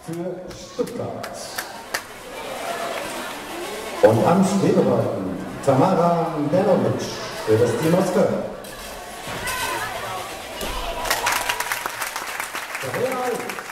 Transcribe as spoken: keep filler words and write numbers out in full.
für Stuttgart. Und am Schwebebalken Tamara Denovic für das Team aus Köln. Real